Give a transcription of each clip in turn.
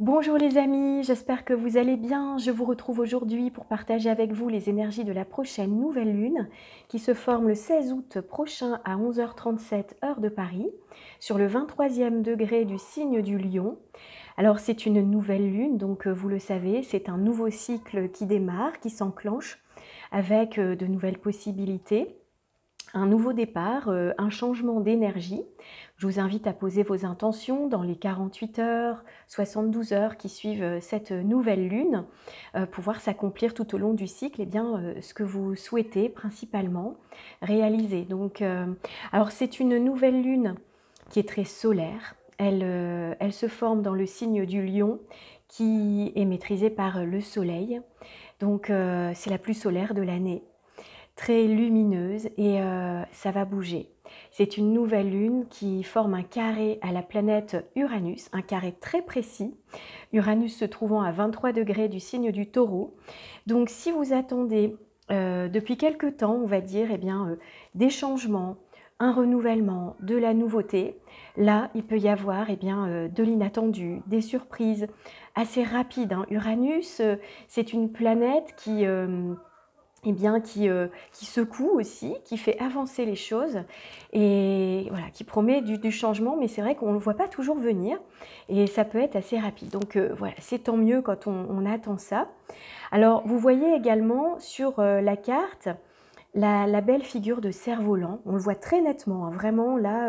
Bonjour les amis, j'espère que vous allez bien. Je vous retrouve aujourd'hui pour partager avec vous les énergies de la prochaine nouvelle lune qui se forme le 16 août prochain à 11h37 heure de Paris sur le 23e degré du signe du Lion. Alors c'est une nouvelle lune, donc vous le savez, c'est un nouveau cycle qui démarre, qui s'enclenche avec de nouvelles possibilités. Un nouveau départ, un changement d'énergie. Je vous invite à poser vos intentions dans les 48 heures, 72 heures qui suivent cette nouvelle lune pour voir s'accomplir tout au long du cycle ce que vous souhaitez principalement réaliser. Alors c'est une nouvelle lune qui est très solaire. Elle se forme dans le signe du Lion qui est maîtrisé par le soleil. C'est la plus solaire de l'année, très lumineuse et ça va bouger. C'est une nouvelle lune qui forme un carré à la planète Uranus, un carré très précis, Uranus se trouvant à 23 degrés du signe du Taureau. Donc si vous attendez depuis quelque temps, on va dire, des changements, un renouvellement, de la nouveauté, là il peut y avoir de l'inattendu, des surprises assez rapides. Uranus, c'est une planète qui secoue aussi, qui fait avancer les choses et voilà, qui promet du changement, mais c'est vrai qu'on ne le voit pas toujours venir et ça peut être assez rapide. Voilà, c'est tant mieux quand on attend ça. Alors, vous voyez également sur la carte la belle figure de cerf-volant. On le voit très nettement, vraiment là.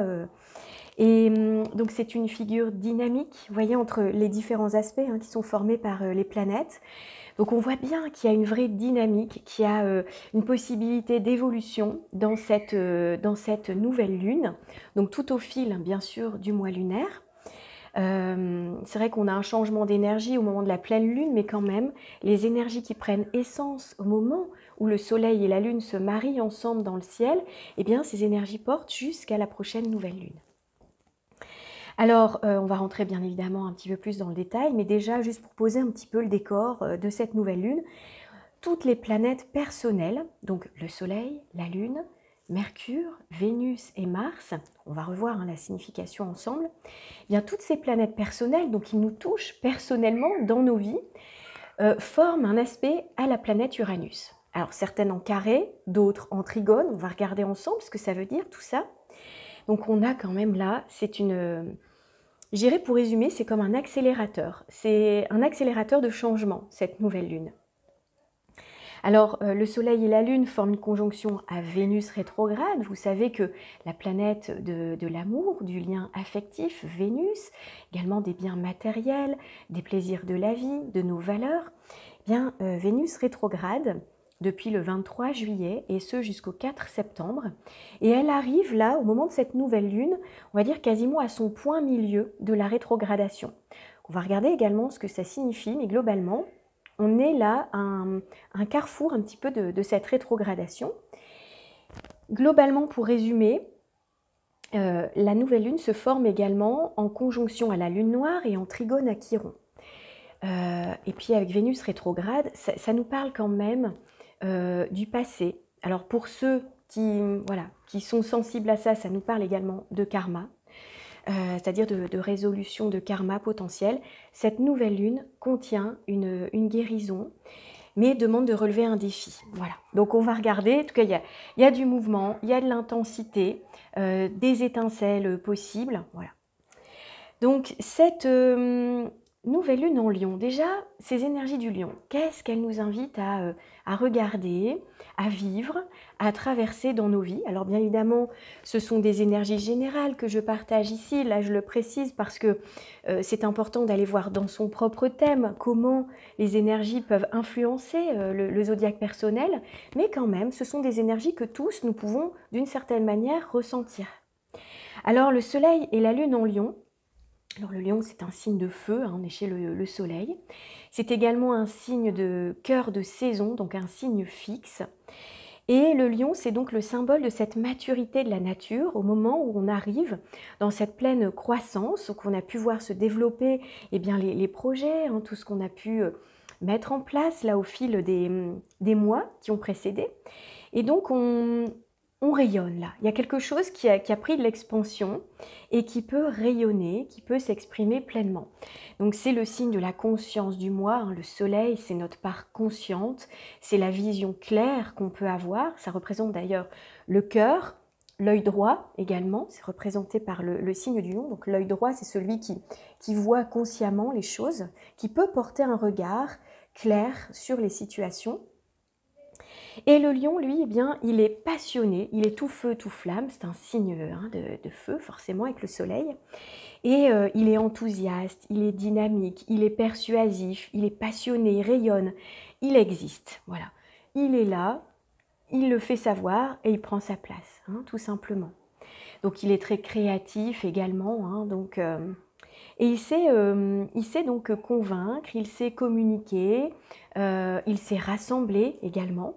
Donc, c'est une figure dynamique, vous voyez, entre les différents aspects qui sont formés par les planètes. Donc on voit bien qu'il y a une vraie dynamique, qu'il y a une possibilité d'évolution dans cette nouvelle lune, donc tout au fil bien sûr du mois lunaire. C'est vrai qu'on a un changement d'énergie au moment de la pleine lune, mais quand même, les énergies qui prennent essence au moment où le soleil et la lune se marient ensemble dans le ciel, ces énergies portent jusqu'à la prochaine nouvelle lune. Alors, on va rentrer bien évidemment un petit peu plus dans le détail, mais déjà, juste pour poser un petit peu le décor de cette nouvelle lune, toutes les planètes personnelles, donc le Soleil, la Lune, Mercure, Vénus et Mars, on va revoir la signification ensemble, toutes ces planètes personnelles, donc qui nous touchent personnellement dans nos vies, forment un aspect à la planète Uranus. Alors, certaines en carré, d'autres en trigone, on va regarder ensemble ce que ça veut dire tout ça. Donc, on a quand même là, je dirais pour résumer, c'est comme un accélérateur. C'est un accélérateur de changement, cette nouvelle lune. Alors, le Soleil et la Lune forment une conjonction à Vénus rétrograde. Vous savez que la planète de l'amour, du lien affectif, Vénus, également des biens matériels, des plaisirs de la vie, de nos valeurs, Vénus rétrograde depuis le 23 juillet et ce jusqu'au 4 septembre. Et elle arrive là, au moment de cette nouvelle lune, on va dire quasiment à son point milieu de la rétrogradation. On va regarder également ce que ça signifie, mais globalement, on est là à un carrefour un petit peu de cette rétrogradation. Globalement, pour résumer, la nouvelle lune se forme également en conjonction à la lune noire et en trigone à Chiron. Et puis avec Vénus rétrograde, ça nous parle quand même du passé. Alors pour ceux qui sont sensibles à ça, ça nous parle également de karma, c'est-à-dire de résolution de karma potentiel. Cette nouvelle lune contient une guérison, mais demande de relever un défi. Voilà. Donc on va regarder, en tout cas il y a du mouvement, il y a de l'intensité, des étincelles possibles. Voilà. Donc cette nouvelle lune en Lion, déjà, ces énergies du Lion, qu'est-ce qu'elles nous invitent à regarder, à vivre, à traverser dans nos vies? Alors bien évidemment, ce sont des énergies générales que je partage ici, là je le précise parce que c'est important d'aller voir dans son propre thème comment les énergies peuvent influencer le zodiaque personnel, mais quand même, ce sont des énergies que tous nous pouvons d'une certaine manière ressentir. Alors le Soleil et la Lune en Lion, alors le lion, c'est un signe de feu, on est chez le soleil. C'est également un signe de cœur de saison, donc un signe fixe. Et le lion, c'est donc le symbole de cette maturité de la nature au moment où on arrive dans cette pleine croissance, où on a pu voir se développer les projets, tout ce qu'on a pu mettre en place là au fil des mois qui ont précédé. Et donc on on rayonne là. Il y a quelque chose qui a pris de l'expansion et qui peut rayonner, qui peut s'exprimer pleinement. Donc c'est le signe de la conscience du moi, hein. Le soleil, c'est notre part consciente, c'est la vision claire qu'on peut avoir. Ça représente d'ailleurs le cœur, l'œil droit également, c'est représenté par le signe du lion. Donc l'œil droit, c'est celui qui voit consciemment les choses, qui peut porter un regard clair sur les situations. Et le lion, lui, eh bien, il est passionné, il est tout feu, tout flamme, c'est un signe hein, de feu, forcément, avec le soleil. Et il est enthousiaste, il est dynamique, il est persuasif, il est passionné, il rayonne, il existe, voilà. Il est là, il le fait savoir et il prend sa place, hein, tout simplement. Donc il est très créatif également, hein, donc, et il sait donc convaincre, il sait communiquer, il sait rassembler également.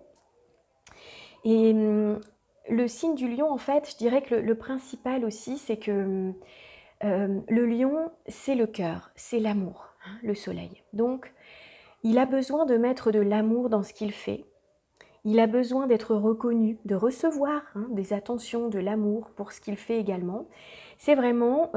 Et le signe du lion, en fait, je dirais que le principal aussi, c'est que le lion, c'est le cœur, c'est l'amour, hein, le soleil. Donc, il a besoin de mettre de l'amour dans ce qu'il fait. Il a besoin d'être reconnu, de recevoir hein, des attentions, de l'amour pour ce qu'il fait également. C'est vraiment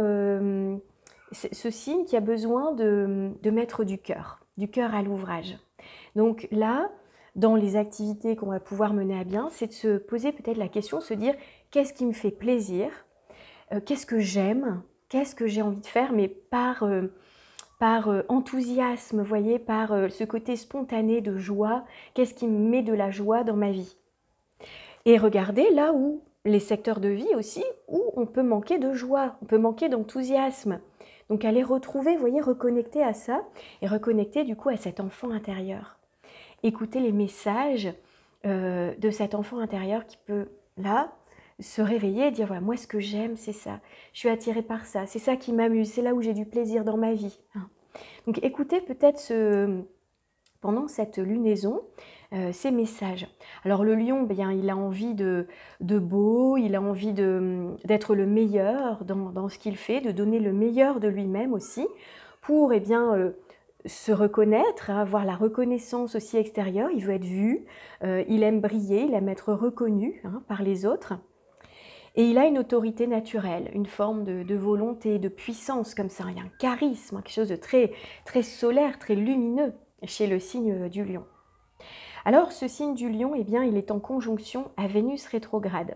ce signe qui a besoin de mettre du cœur à l'ouvrage. Donc là, dans les activités qu'on va pouvoir mener à bien, c'est de se poser peut-être la question, se dire qu'est-ce qui me fait plaisir, qu'est-ce que j'aime, qu'est-ce que j'ai envie de faire, mais par enthousiasme, vous voyez, par ce côté spontané de joie, qu'est-ce qui me met de la joie dans ma vie. Et regardez là où les secteurs de vie aussi, où on peut manquer de joie, on peut manquer d'enthousiasme. Donc aller retrouver, vous voyez, reconnecter à ça et reconnecter du coup à cet enfant intérieur. Écouter les messages de cet enfant intérieur qui peut, là, se réveiller et dire, voilà, moi ce que j'aime, c'est ça. Je suis attirée par ça, c'est ça qui m'amuse, c'est là où j'ai du plaisir dans ma vie. Donc écoutez peut-être pendant cette lunaison, ces messages. Alors le lion, bien, il a envie de beau, il a envie d'être le meilleur dans ce qu'il fait, de donner le meilleur de lui-même aussi, pour eh bien, se reconnaître, avoir la reconnaissance aussi extérieure. Il veut être vu, il aime briller, il aime être reconnu hein, par les autres. Et il a une autorité naturelle, une forme de volonté, de puissance comme ça. Il y a un charisme, quelque chose de très, très solaire, très lumineux chez le signe du lion. Alors ce signe du lion, eh bien, il est en conjonction à Vénus rétrograde.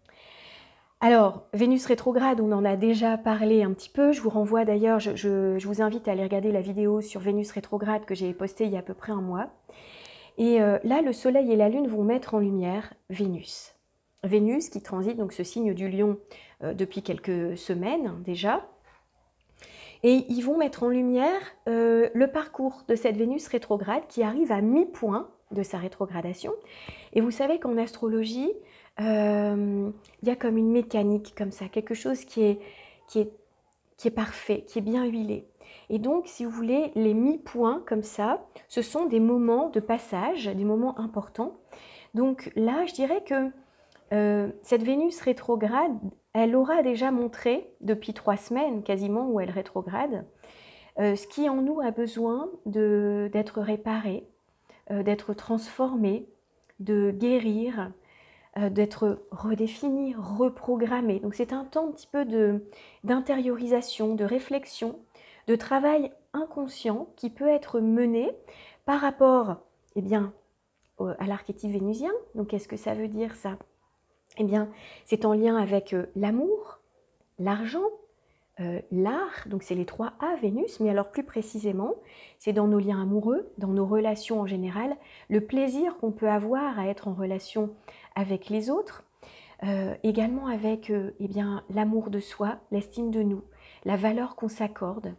Alors, Vénus rétrograde, on en a déjà parlé un petit peu. Je vous renvoie d'ailleurs, je vous invite à aller regarder la vidéo sur Vénus rétrograde que j'ai postée il y a à peu près un mois. Et là, le Soleil et la Lune vont mettre en lumière Vénus. Vénus qui transite donc ce signe du lion depuis quelques semaines déjà. Et ils vont mettre en lumière le parcours de cette Vénus rétrograde qui arrive à mi-point de sa rétrogradation. Et vous savez qu'en astrologie, il y a comme une mécanique comme ça, quelque chose qui est parfait, qui est bien huilé. Et donc, si vous voulez, les mi-points comme ça, ce sont des moments de passage, des moments importants. Donc là, je dirais que cette Vénus rétrograde, elle aura déjà montré, depuis 3 semaines quasiment où elle rétrograde, ce qui en nous a besoin d'être réparé, d'être transformé, de guérir, d'être redéfini, reprogrammé. Donc c'est un temps un petit peu d'intériorisation, de réflexion, de travail inconscient qui peut être mené par rapport eh bien, à l'archétype vénusien. Donc qu'est-ce que ça veut dire ça? Eh bien, c'est en lien avec l'amour, l'argent, l'art, donc c'est les 3 A Vénus, mais alors plus précisément, c'est dans nos liens amoureux, dans nos relations en général, le plaisir qu'on peut avoir à être en relation avec les autres, également avec eh bien, l'amour de soi, l'estime de nous, la valeur qu'on s'accorde,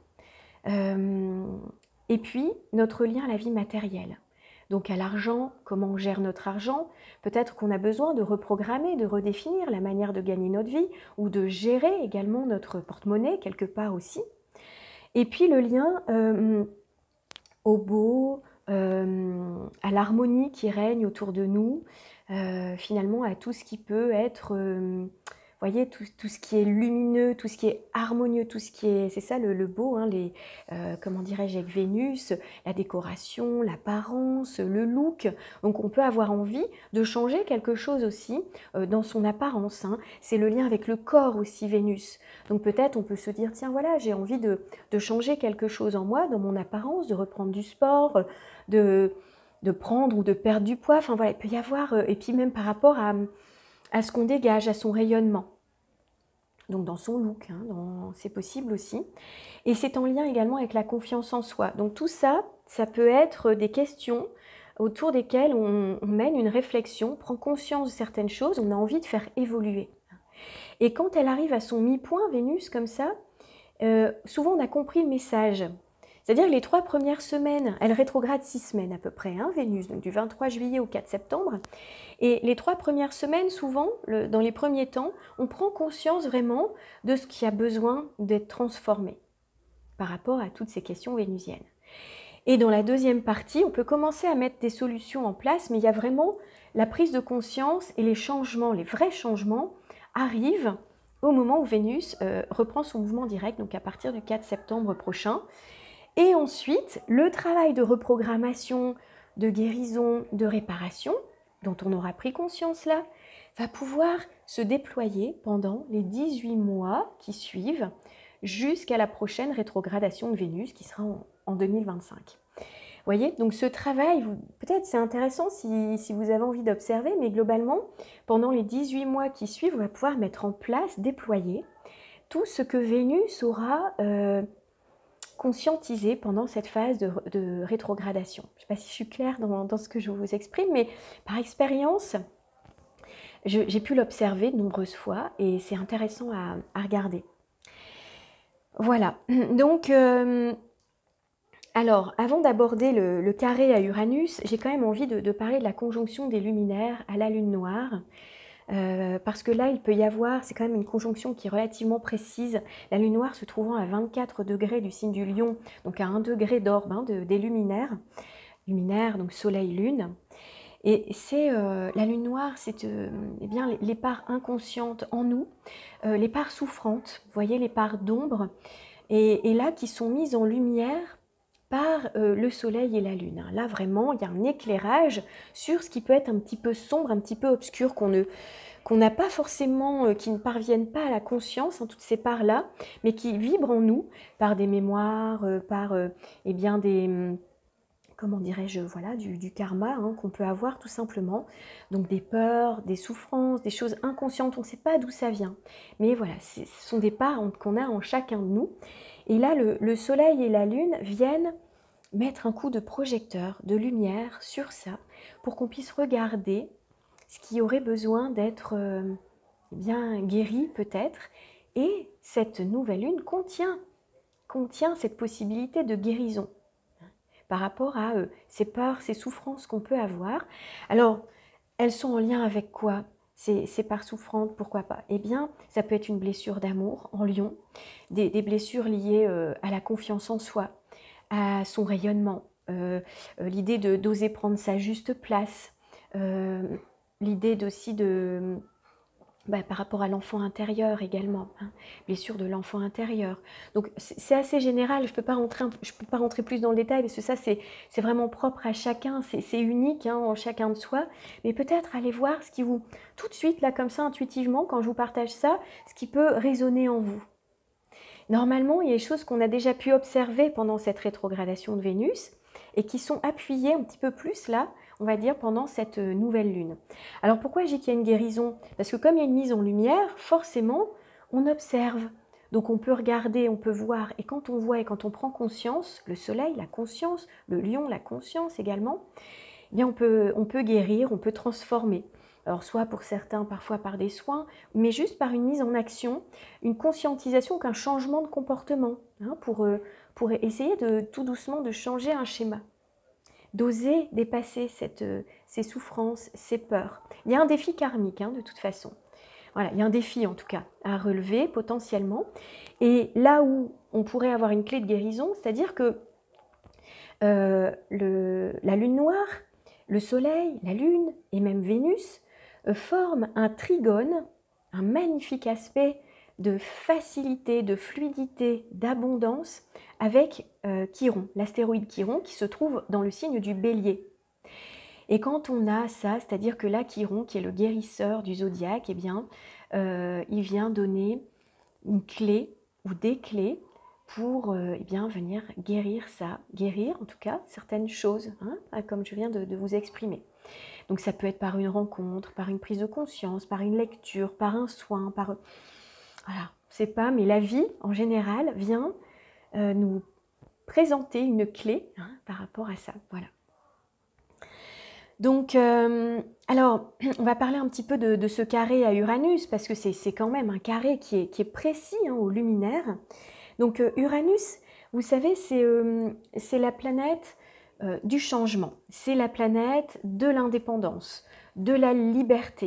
et puis notre lien à la vie matérielle. Donc à l'argent, comment on gère notre argent, peut-être qu'on a besoin de reprogrammer, de redéfinir la manière de gagner notre vie ou de gérer également notre porte-monnaie quelque part aussi. Et puis le lien au beau, à l'harmonie qui règne autour de nous, finalement à tout ce qui peut être voyez, tout ce qui est lumineux, tout ce qui est harmonieux, tout ce qui est, c'est ça le beau, hein, comment dirais-je, avec Vénus, la décoration, l'apparence, le look. Donc on peut avoir envie de changer quelque chose aussi dans son apparence, hein. C'est le lien avec le corps aussi, Vénus. Donc peut-être on peut se dire, tiens voilà, j'ai envie de changer quelque chose en moi, dans mon apparence, de reprendre du sport, de prendre ou de perdre du poids. Enfin voilà, il peut y avoir, et puis même par rapport à ce qu'on dégage, à son rayonnement. Donc dans son look, hein, c'est possible aussi. Et c'est en lien également avec la confiance en soi. Donc tout ça, ça peut être des questions autour desquelles on mène une réflexion, on prend conscience de certaines choses, on a envie de faire évoluer. Et quand elle arrive à son mi-point, Vénus, comme ça, souvent on a compris le message. C'est-à-dire que les 3 premières semaines, elle rétrograde 6 semaines à peu près, hein, Vénus, donc du 23 juillet au 4 septembre. Et les 3 premières semaines, souvent, dans les premiers temps, on prend conscience vraiment de ce qui a besoin d'être transformé par rapport à toutes ces questions vénusiennes. Et dans la deuxième partie, on peut commencer à mettre des solutions en place, mais il y a vraiment la prise de conscience et les changements, les vrais changements arrivent au moment où Vénus reprend son mouvement direct, donc à partir du 4 septembre prochain. Et ensuite, le travail de reprogrammation, de guérison, de réparation, dont on aura pris conscience là, va pouvoir se déployer pendant les 18 mois qui suivent, jusqu'à la prochaine rétrogradation de Vénus qui sera en 2025. Vous voyez, donc ce travail, peut-être c'est intéressant si vous avez envie d'observer, mais globalement, pendant les 18 mois qui suivent, on va pouvoir mettre en place, déployer tout ce que Vénus aura conscientisé pendant cette phase de rétrogradation. Je ne sais pas si je suis claire dans ce que je vous exprime, mais par expérience, j'ai pu l'observer de nombreuses fois et c'est intéressant à regarder. Voilà, donc, alors, avant d'aborder le carré à Uranus, j'ai quand même envie de parler de la conjonction des luminaires à la Lune noire. Parce que là, il peut y avoir, c'est quand même une conjonction qui est relativement précise, la Lune noire se trouvant à 24 degrés du signe du Lion, donc à 1 degré d'orbe, hein, des luminaires, donc Soleil-Lune. Et c'est la Lune noire, c'est eh bien, les parts inconscientes en nous, les parts souffrantes, vous voyez, les parts d'ombre, et là qui sont mises en lumière par le Soleil et la Lune. Là, vraiment, il y a un éclairage sur ce qui peut être un petit peu sombre, un petit peu obscur, qu'on n'a pas forcément, qui ne parviennent pas à la conscience, hein, toutes ces parts-là, mais qui vibrent en nous par des mémoires, par eh bien comment dirais-je, voilà, du karma, hein, qu'on peut avoir tout simplement. Donc des peurs, des souffrances, des choses inconscientes, on ne sait pas d'où ça vient. Mais voilà, ce sont des parts qu'on a en chacun de nous. Et là, le Soleil et la Lune viennent mettre un coup de projecteur, de lumière sur ça, pour qu'on puisse regarder ce qui aurait besoin d'être bien guéri peut-être. Et cette nouvelle lune contient cette possibilité de guérison par rapport à ces peurs, ces souffrances qu'on peut avoir. Alors, elles sont en lien avec quoi ces parts souffrantes, pourquoi pas? Eh bien, ça peut être une blessure d'amour en Lion, des blessures liées à la confiance en soi, à son rayonnement, l'idée d'oser prendre sa juste place, l'idée aussi par rapport à l'enfant intérieur également, hein, blessure de l'enfant intérieur. Donc c'est assez général, je peux pas rentrer plus dans le détail parce que ça c'est vraiment propre à chacun, c'est unique, hein, en chacun de soi, mais peut-être aller voir ce qui vous, tout de suite là comme ça intuitivement, quand je vous partage ça, ce qui peut résonner en vous. Normalement, il y a des choses qu'on a déjà pu observer pendant cette rétrogradation de Vénus et qui sont appuyées un petit peu plus là, on va dire, pendant cette nouvelle lune. Alors pourquoi j'ai qu'il y a une guérison? Parce que comme il y a une mise en lumière, forcément, on observe. Donc on peut regarder, on peut voir, et quand on voit et quand on prend conscience, le soleil, la conscience, le lion, la conscience également, eh bien on peut guérir, on peut transformer. Alors soit pour certains, parfois par des soins, mais juste par une mise en action, une conscientisation qu'un changement de comportement, hein, pour essayer de tout doucement de changer un schéma, d'oser dépasser ces souffrances, ces peurs. Il y a un défi karmique, hein, de toute façon. Voilà, il y a un défi en tout cas à relever potentiellement. Et là où on pourrait avoir une clé de guérison, c'est-à-dire que la lune noire, le soleil, la lune et même Vénus forment un trigone un magnifique aspect de facilité, de fluidité, d'abondance avec Chiron, l'astéroïde Chiron qui se trouve dans le signe du Bélier. Et quand on a ça, c'est-à-dire que là, Chiron, qui est le guérisseur du zodiaque, eh bien, il vient donner une clé ou des clés pour eh bien, venir guérir ça, guérir en tout cas certaines choses, hein, comme je viens de vous exprimer. Donc ça peut être par une rencontre, par une prise de conscience, par une lecture, par un soin, par... Voilà, c'est pas, mais la vie en général vient nous présenter une clé par rapport à ça, voilà. Donc, alors, on va parler un petit peu de ce carré à Uranus, parce que c'est quand même un carré qui est précis au luminaire. Donc, Uranus, vous savez, c'est la planète du changement. C'est la planète de l'indépendance, de la liberté,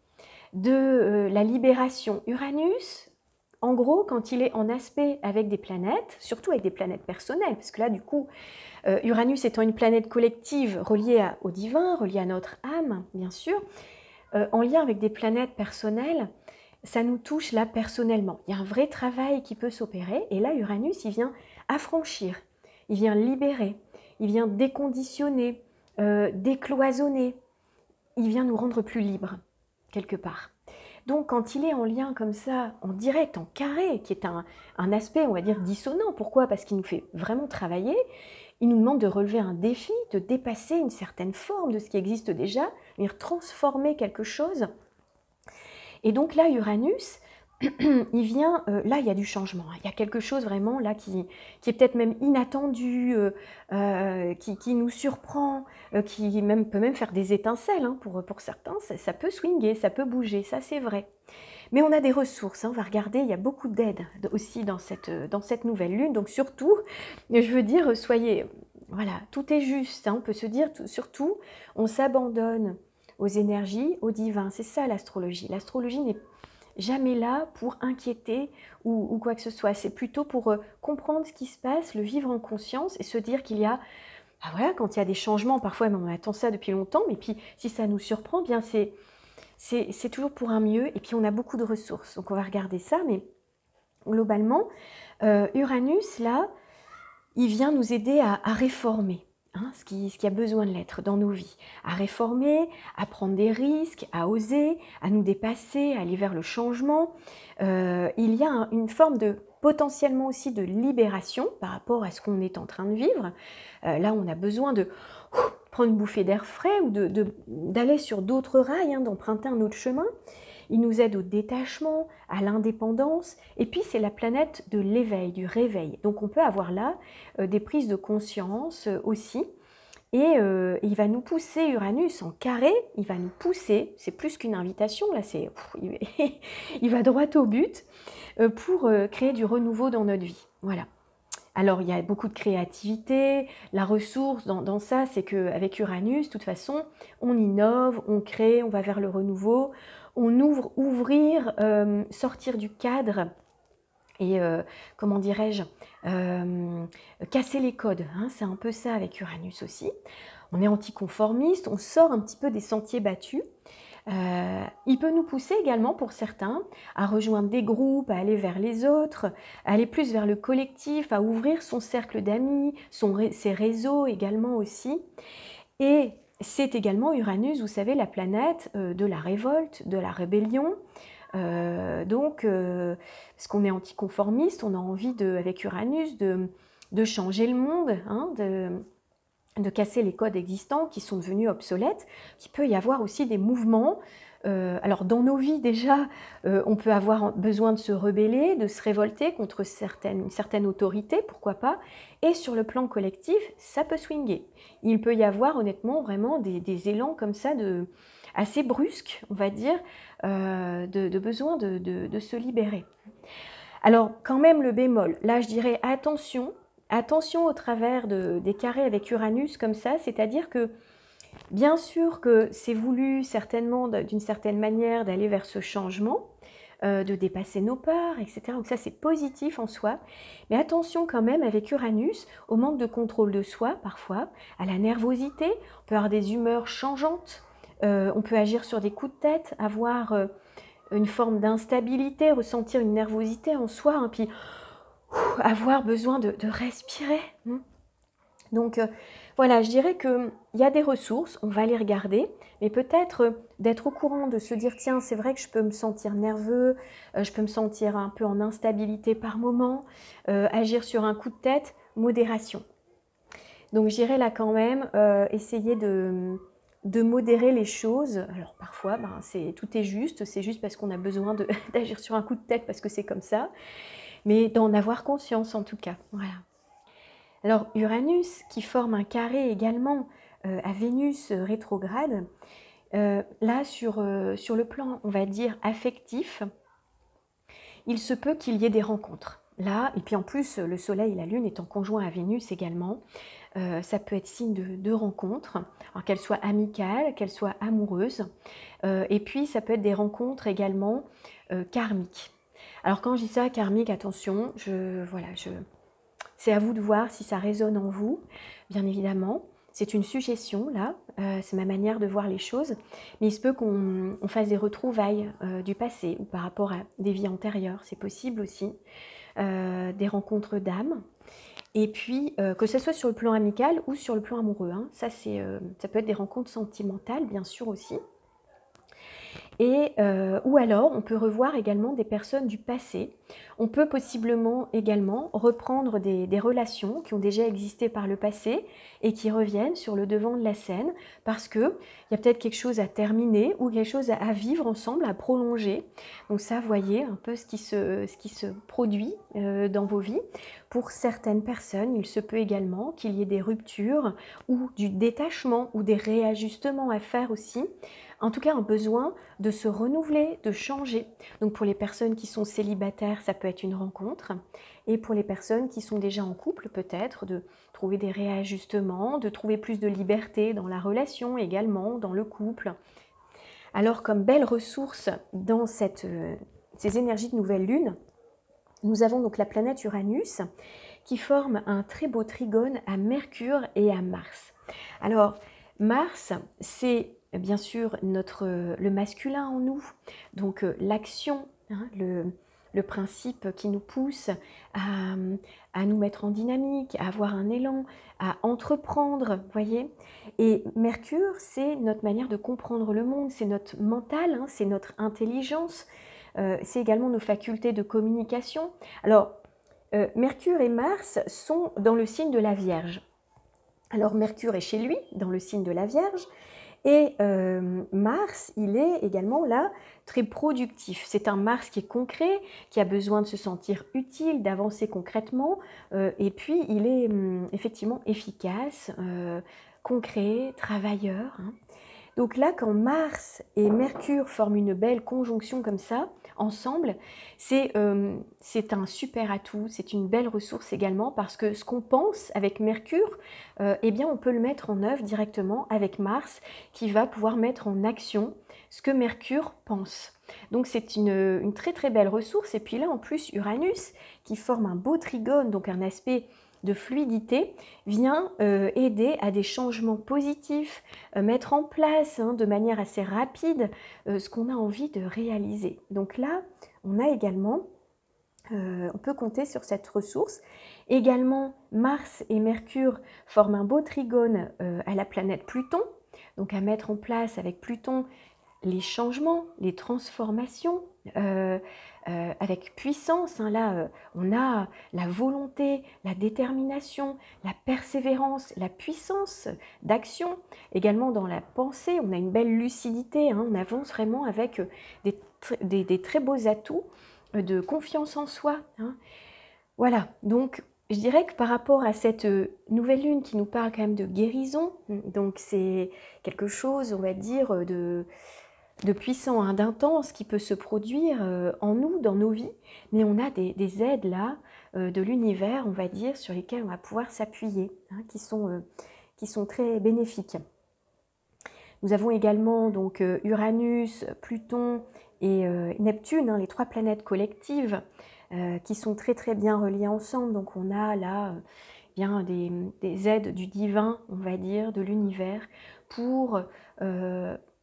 de la libération. Uranus, en gros, quand il est en aspect avec des planètes, surtout avec des planètes personnelles, parce que là, du coup, Uranus étant une planète collective reliée au divin, reliée à notre âme, bien sûr, en lien avec des planètes personnelles, ça nous touche là personnellement. Il y a un vrai travail qui peut s'opérer, et là, Uranus, il vient affranchir, il vient libérer, il vient déconditionner, décloisonner, il vient nous rendre plus libres, quelque part. Donc, quand il est en lien comme ça, en direct, en carré, qui est un aspect, on va dire, dissonant. Pourquoi? Parce qu'il nous fait vraiment travailler. Il nous demande de relever un défi, de dépasser une certaine forme de ce qui existe déjà, venir transformer quelque chose. Et donc là, Uranus, il vient, là il y a du changement, il y a quelque chose vraiment là qui est peut-être même inattendu, qui nous surprend, qui peut même faire des étincelles pour certains, ça peut swinger, ça peut bouger, ça c'est vrai. Mais on a des ressources, on va regarder, il y a beaucoup d'aide aussi dans cette nouvelle lune, donc surtout, je veux dire, soyez, voilà, tout est juste, on peut se dire, surtout, on s'abandonne aux énergies, au divin, c'est ça l'astrologie. L'astrologie n'est jamais là pour inquiéter ou quoi que ce soit, c'est plutôt pour comprendre ce qui se passe, le vivre en conscience et se dire qu'il y a, ah voilà, quand il y a des changements, parfois on attend ça depuis longtemps, mais puis si ça nous surprend, bien c'est toujours pour un mieux, et puis on a beaucoup de ressources, donc on va regarder ça, mais globalement, Uranus, là, il vient nous aider à réformer ce qui a besoin de l'être dans nos vies, à réformer, à prendre des risques, à oser, à nous dépasser, à aller vers le changement. Il y a une forme de potentiellement aussi de libération par rapport à ce qu'on est en train de vivre. Là, on a besoin de prendre une bouffée d'air frais ou d'aller sur d'autres rails, d'emprunter un autre chemin. Il nous aide au détachement, à l'indépendance, et puis c'est la planète de l'éveil, du réveil. Donc on peut avoir là des prises de conscience aussi, et il va nous pousser, Uranus en carré, il va nous pousser, c'est plus qu'une invitation, là c'est, il va droit au but, pour créer du renouveau dans notre vie. Voilà. Alors, il y a beaucoup de créativité. La ressource dans ça, c'est qu'avec Uranus, de toute façon, on innove, on crée, on va vers le renouveau, on ouvrir, sortir du cadre et, comment dirais-je, casser les codes. C'est un peu ça avec Uranus aussi. On est anticonformiste, on sort un petit peu des sentiers battus. Il peut nous pousser également pour certains à rejoindre des groupes, à aller vers les autres, à aller plus vers le collectif, à ouvrir son cercle d'amis, ses réseaux également aussi. Et c'est également Uranus, vous savez, la planète de la révolte, de la rébellion. Donc, parce qu'on est anticonformiste, on a envie, avec Uranus, de changer le monde, de casser les codes existants qui sont devenus obsolètes, qu'il peut y avoir aussi des mouvements. Alors dans nos vies déjà, on peut avoir besoin de se rebeller, de se révolter contre une certaine autorité, pourquoi pas, et sur le plan collectif, ça peut swinger. Il peut y avoir honnêtement vraiment des élans comme ça, assez brusques, on va dire, de besoin de se libérer. Alors quand même le bémol, là je dirais attention au travers des carrés avec Uranus comme ça, c'est-à-dire que bien sûr que c'est voulu certainement d'une certaine manière d'aller vers ce changement, de dépasser nos peurs, etc. Donc ça c'est positif en soi, mais attention quand même avec Uranus au manque de contrôle de soi parfois, à la nervosité, on peut avoir des humeurs changeantes, on peut agir sur des coups de tête, avoir une forme d'instabilité, ressentir une nervosité en soi, hein, puis avoir besoin de respirer. Donc voilà, je dirais qu'il y a des ressources, on va les regarder, mais peut-être d'être au courant, de se dire tiens, c'est vrai que je peux me sentir nerveux, je peux me sentir un peu en instabilité par moment, agir sur un coup de tête, modération. Donc je dirais là quand même, essayer de modérer les choses. Alors parfois, ben, tout est juste, c'est juste parce qu'on a besoin d'agir sur un coup de tête parce que c'est comme ça, mais d'en avoir conscience en tout cas. Voilà. Alors Uranus, qui forme un carré également à Vénus rétrograde, là sur le plan, on va dire, affectif, il se peut qu'il y ait des rencontres. Là, et puis en plus, le Soleil et la Lune étant conjoints à Vénus également, ça peut être signe de rencontres, qu'elles soient amicales, qu'elles soient amoureuses, et puis ça peut être des rencontres également karmiques. Alors quand je dis ça, karmique, attention, c'est à vous de voir si ça résonne en vous, bien évidemment. C'est une suggestion, là, c'est ma manière de voir les choses, mais il se peut qu'on fasse des retrouvailles du passé ou par rapport à des vies antérieures, c'est possible aussi, des rencontres d'âmes, et puis que ce soit sur le plan amical ou sur le plan amoureux, hein. Ça peut être des rencontres sentimentales, bien sûr aussi. Et, ou alors, on peut revoir également des personnes du passé. On peut possiblement également reprendre des relations qui ont déjà existé par le passé et qui reviennent sur le devant de la scène parce qu'il y a peut-être quelque chose à terminer ou quelque chose à vivre ensemble, à prolonger. Donc ça, voyez un peu ce qui se produit dans vos vies. Pour certaines personnes, il se peut également qu'il y ait des ruptures ou du détachement ou des réajustements à faire aussi. En tout cas, un besoin de se renouveler, de changer. Donc pour les personnes qui sont célibataires, ça peut être une rencontre. Et pour les personnes qui sont déjà en couple, peut-être de trouver des réajustements, de trouver plus de liberté dans la relation également, dans le couple. Alors comme belle ressource dans ces énergies de nouvelle lune, nous avons donc la planète Uranus qui forme un très beau trigone à Mercure et à Mars. Alors Mars, c'est bien sûr le masculin en nous, donc l'action, hein, le principe qui nous pousse à nous mettre en dynamique, à avoir un élan, à entreprendre, voyez. Et Mercure, c'est notre manière de comprendre le monde, c'est notre mental, hein, c'est notre intelligence, c'est également nos facultés de communication. Alors, Mercure et Mars sont dans le signe de la Vierge. Alors Mercure est chez lui, dans le signe de la Vierge, et Mars, il est également là très productif. C'est un Mars qui est concret, qui a besoin de se sentir utile, d'avancer concrètement, et puis il est effectivement efficace, concret, travailleur, hein. Donc là, quand Mars et Mercure forment une belle conjonction comme ça, ensemble, c'est un super atout, c'est une belle ressource également parce que ce qu'on pense avec Mercure, eh bien on peut le mettre en œuvre directement avec Mars qui va pouvoir mettre en action ce que Mercure pense. Donc c'est une très très belle ressource. Et puis là en plus Uranus qui forme un beau trigone, donc un aspect de fluidité, vient aider à des changements positifs, mettre en place de manière assez rapide ce qu'on a envie de réaliser. Donc là, on a également, on peut compter sur cette ressource. Également, Mars et Mercure forment un beau trigone à la planète Pluton, donc à mettre en place avec Pluton les changements, les transformations, avec puissance. Hein, là, on a la volonté, la détermination, la persévérance, la puissance d'action. Également dans la pensée, on a une belle lucidité. Hein, on avance vraiment avec des très beaux atouts de confiance en soi. Hein. Voilà, donc je dirais que par rapport à cette nouvelle lune qui nous parle quand même de guérison, donc c'est quelque chose, on va dire, de puissant, hein, d'intense qui peut se produire en nous, dans nos vies, mais on a des aides là de l'univers, on va dire, sur lesquelles on va pouvoir s'appuyer, hein, qui sont très bénéfiques. Nous avons également donc Uranus, Pluton et Neptune, hein, les trois planètes collectives qui sont très très bien reliées ensemble. Donc on a là bien des aides du divin, on va dire, de l'univers pour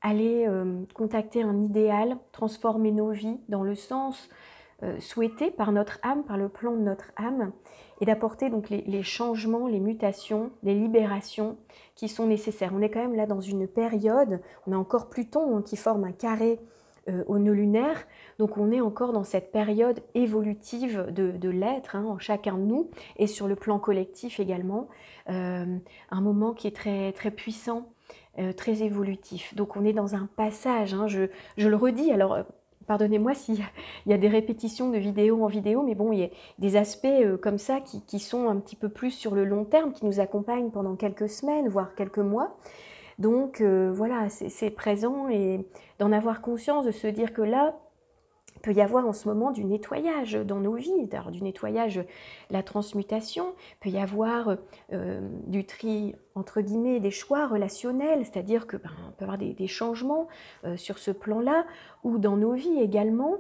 aller contacter un idéal, transformer nos vies dans le sens souhaité par notre âme, par le plan de notre âme, et d'apporter donc les changements, les mutations, les libérations qui sont nécessaires. On est quand même là dans une période, on a encore Pluton qui forme un carré au nœud lunaire, donc on est encore dans cette période évolutive de l'être en chacun de nous, et sur le plan collectif également, un moment qui est très, très puissant, très évolutif. Donc on est dans un passage, je le redis, alors pardonnez-moi s'il y a des répétitions de vidéo en vidéo, mais bon, il y a des aspects comme ça qui sont un petit peu plus sur le long terme, qui nous accompagnent pendant quelques semaines, voire quelques mois. Donc voilà, c'est présent, et d'en avoir conscience, de se dire que là, il peut y avoir en ce moment du nettoyage dans nos vies, du nettoyage, la transmutation, il peut y avoir du tri, entre guillemets, des choix relationnels, c'est-à-dire que on peut avoir des changements sur ce plan-là, ou dans nos vies également,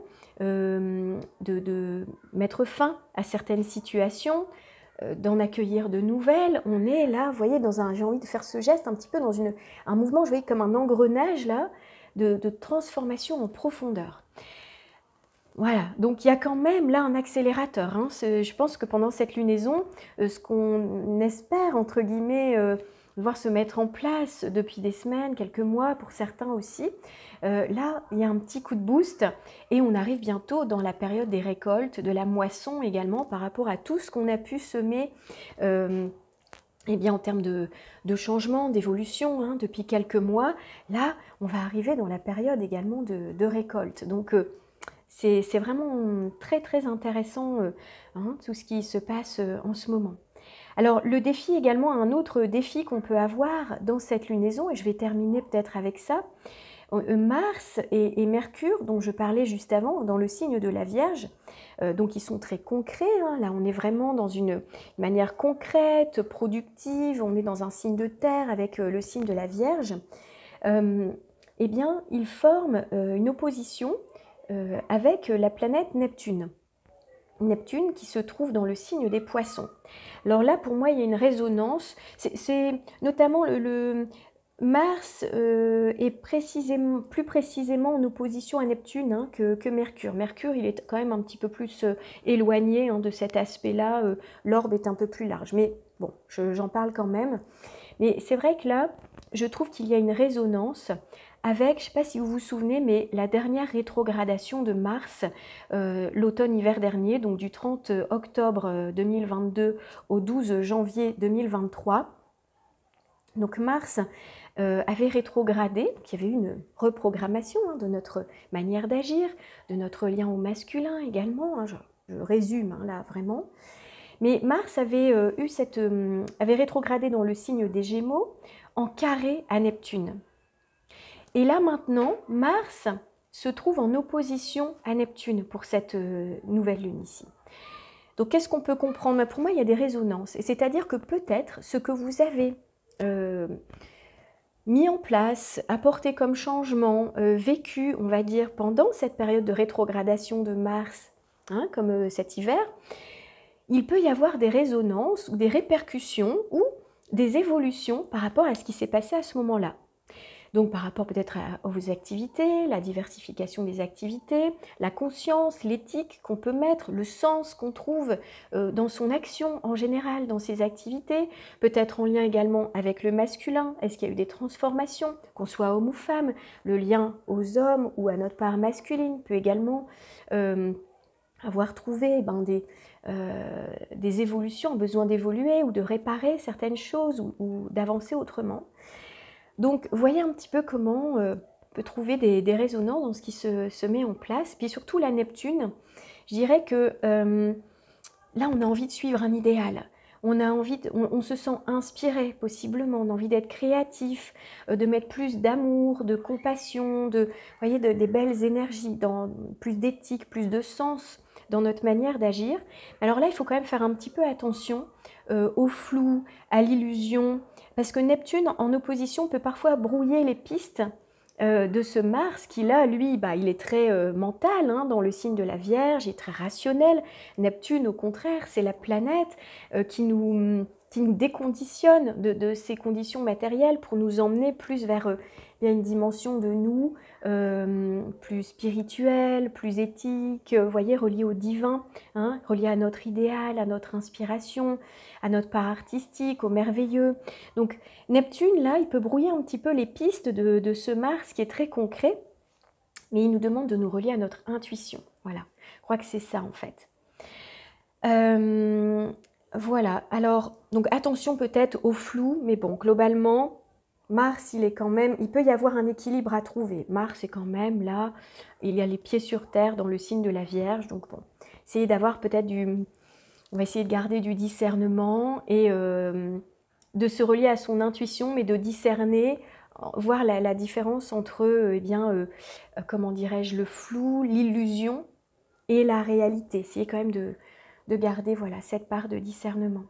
de mettre fin à certaines situations, d'en accueillir de nouvelles. On est là, vous voyez, j'ai envie de faire ce geste un petit peu dans un mouvement, je voyais comme un engrenage là, de transformation en profondeur. Voilà, donc il y a quand même là un accélérateur. Je pense que pendant cette lunaison, ce qu'on espère, entre guillemets, voir se mettre en place depuis des semaines, quelques mois pour certains aussi, là, il y a un petit coup de boost, et on arrive bientôt dans la période des récoltes, de la moisson également, par rapport à tout ce qu'on a pu semer eh bien, en termes de changement, d'évolution, depuis quelques mois. Là, on va arriver dans la période également de récolte. Donc, c'est vraiment très très intéressant tout ce qui se passe en ce moment. Alors le défi également, un autre défi qu'on peut avoir dans cette lunaison, et je vais terminer peut-être avec ça, Mars et Mercure, dont je parlais juste avant, dans le signe de la Vierge, donc ils sont très concrets, là on est vraiment dans une manière concrète, productive, on est dans un signe de terre avec le signe de la Vierge, eh bien ils forment une opposition avec la planète Neptune. Neptune qui se trouve dans le signe des Poissons. Alors là, pour moi, il y a une résonance. C'est notamment le Mars est plus précisément en opposition à Neptune que Mercure. Mercure, il est quand même un petit peu plus éloigné de cet aspect-là. L'orbe est un peu plus large. Mais bon, j'en parle quand même. Mais c'est vrai que là, je trouve qu'il y a une résonance avec, je ne sais pas si vous vous souvenez, mais la dernière rétrogradation de Mars, l'automne-hiver dernier, donc du 30 octobre 2022 au 12 janvier 2023. Donc Mars avait rétrogradé, donc il y avait eu une reprogrammation de notre manière d'agir, de notre lien au masculin également, je résume là vraiment. Mais Mars avait, avait rétrogradé dans le signe des Gémeaux en carré à Neptune. Et là maintenant, Mars se trouve en opposition à Neptune pour cette nouvelle lune ici. Donc qu'est-ce qu'on peut comprendre? Pour moi, il y a des résonances. C'est-à-dire que peut-être ce que vous avez mis en place, apporté comme changement, vécu, on va dire, pendant cette période de rétrogradation de Mars, comme cet hiver, il peut y avoir des résonances ou des répercussions ou des évolutions par rapport à ce qui s'est passé à ce moment-là. Donc par rapport peut-être à vos activités, la diversification des activités, la conscience, l'éthique qu'on peut mettre, le sens qu'on trouve dans son action en général, dans ses activités, peut-être en lien également avec le masculin, est-ce qu'il y a eu des transformations, qu'on soit homme ou femme, le lien aux hommes ou à notre part masculine peut également avoir trouvé des évolutions, besoin d'évoluer ou de réparer certaines choses ou d'avancer autrement. Donc, voyez un petit peu comment on peut trouver des résonances dans ce qui se met en place. Puis surtout, la Neptune, je dirais que là, on a envie de suivre un idéal. On se sent inspiré, possiblement. On a envie d'être créatif, de mettre plus d'amour, de compassion, voyez, des belles énergies, plus d'éthique, plus de sens dans notre manière d'agir. Alors là, il faut quand même faire un petit peu attention au flou, à l'illusion, parce que Neptune, en opposition, peut parfois brouiller les pistes de ce Mars qui, là, lui, il est très mental dans le signe de la Vierge, il est très rationnel. Neptune, au contraire, c'est la planète qui nous qui nous déconditionne de ces conditions matérielles pour nous emmener plus vers une dimension de nous plus spirituelle, plus éthique, vous voyez, reliée au divin, hein, reliée à notre idéal, à notre inspiration, à notre part artistique, au merveilleux. Donc Neptune, là, il peut brouiller un petit peu les pistes de ce Mars qui est très concret, mais il nous demande de nous relier à notre intuition. Voilà, je crois que c'est ça en fait. Voilà, alors, donc attention peut-être au flou, mais bon, globalement, Mars, il est quand même, il peut y avoir un équilibre à trouver. Mars est quand même là, il y a les pieds sur terre dans le signe de la Vierge, donc bon, essayez d'avoir peut-être on va essayer de garder du discernement et de se relier à son intuition, mais de discerner, voir la différence entre, comment dirais-je, le flou, l'illusion et la réalité. Essayez quand même de garder voilà, cette part de discernement.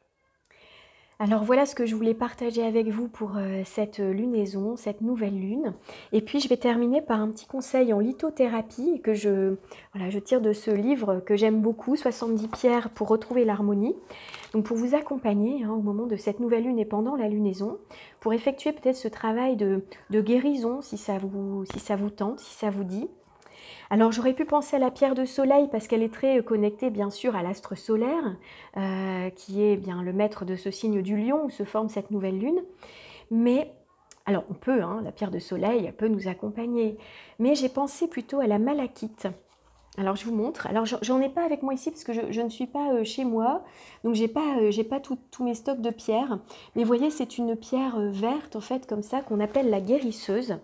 Alors voilà ce que je voulais partager avec vous pour cette lunaison, cette nouvelle lune. Et puis je vais terminer par un petit conseil en lithothérapie que je tire de ce livre que j'aime beaucoup, 70 pierres pour retrouver l'harmonie. Donc pour vous accompagner au moment de cette nouvelle lune et pendant la lunaison, pour effectuer peut-être ce travail de guérison si ça vous tente, si ça vous dit. Alors j'aurais pu penser à la pierre de soleil parce qu'elle est très connectée bien sûr à l'astre solaire qui est bien le maître de ce signe du lion où se forme cette nouvelle lune. Mais, alors on peut, la pierre de soleil elle peut nous accompagner, mais j'ai pensé plutôt à la malachite. Alors je vous montre, alors j'en ai pas avec moi ici parce que je ne suis pas chez moi, donc j'ai pas tous mes stocks de pierres, mais vous voyez c'est une pierre verte en fait comme ça qu'on appelle la guérisseuse.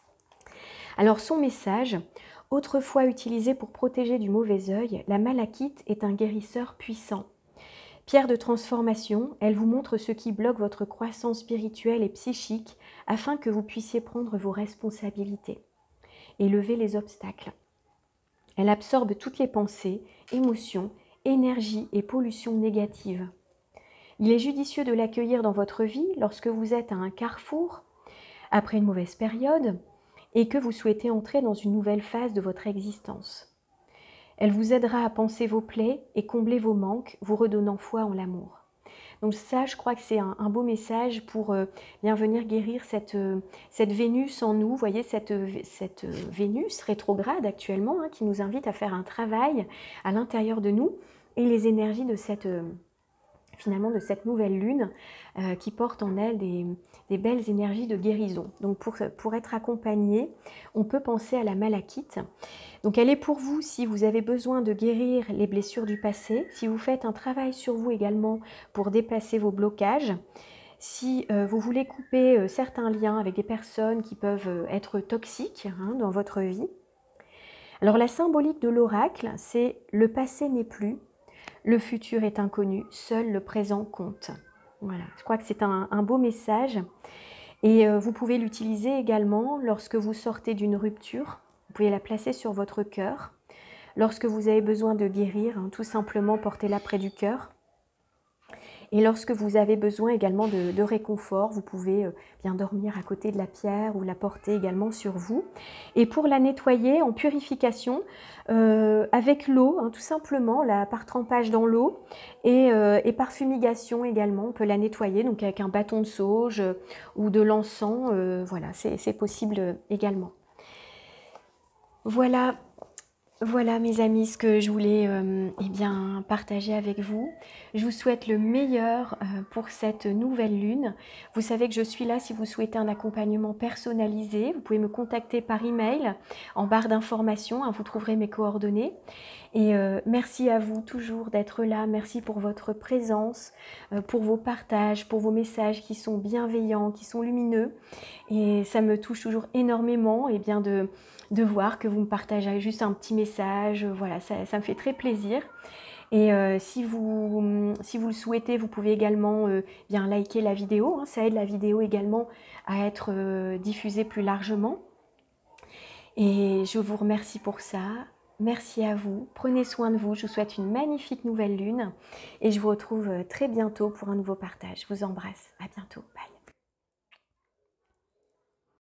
Alors son message: autrefois utilisée pour protéger du mauvais œil, la malachite est un guérisseur puissant. Pierre de transformation, elle vous montre ce qui bloque votre croissance spirituelle et psychique afin que vous puissiez prendre vos responsabilités et lever les obstacles. Elle absorbe toutes les pensées, émotions, énergies et pollutions négatives. Il est judicieux de l'accueillir dans votre vie lorsque vous êtes à un carrefour, après une mauvaise période, et que vous souhaitez entrer dans une nouvelle phase de votre existence. Elle vous aidera à panser vos plaies et combler vos manques, vous redonnant foi en l'amour. Donc ça, je crois que c'est un beau message pour bien venir guérir cette Vénus en nous. Vous voyez, cette Vénus rétrograde actuellement qui nous invite à faire un travail à l'intérieur de nous et les énergies de finalement de cette nouvelle lune qui porte en elle des belles énergies de guérison. Donc pour être accompagné, on peut penser à la malachite. Donc elle est pour vous si vous avez besoin de guérir les blessures du passé, si vous faites un travail sur vous également pour déplacer vos blocages, si vous voulez couper certains liens avec des personnes qui peuvent être toxiques dans votre vie. Alors la symbolique de l'oracle, c'est le passé n'est plus, le futur est inconnu, seul le présent compte. Voilà, je crois que c'est un beau message. Et vous pouvez l'utiliser également lorsque vous sortez d'une rupture. Vous pouvez la placer sur votre cœur. Lorsque vous avez besoin de guérir, tout simplement portez-la près du cœur. Et lorsque vous avez besoin également de réconfort, vous pouvez bien dormir à côté de la pierre ou la porter également sur vous. Et pour la nettoyer en purification, avec l'eau, tout simplement, par trempage dans l'eau et par fumigation également, on peut la nettoyer, donc avec un bâton de sauge ou de l'encens, voilà, c'est possible également. Voilà mes amis, ce que je voulais partager avec vous. Je vous souhaite le meilleur pour cette nouvelle lune. Vous savez que je suis là si vous souhaitez un accompagnement personnalisé. Vous pouvez me contacter par email en barre d'informations, vous trouverez mes coordonnées. Et merci à vous toujours d'être là. Merci pour votre présence, pour vos partages, pour vos messages qui sont bienveillants, qui sont lumineux. Et ça me touche toujours énormément de voir que vous me partagez juste un petit message. Voilà, ça me fait très plaisir. Et si vous le souhaitez, vous pouvez également liker la vidéo. Ça aide la vidéo également à être diffusée plus largement. Et je vous remercie pour ça. Merci à vous. Prenez soin de vous. Je vous souhaite une magnifique nouvelle lune. Et je vous retrouve très bientôt pour un nouveau partage. Je vous embrasse. À bientôt. Bye.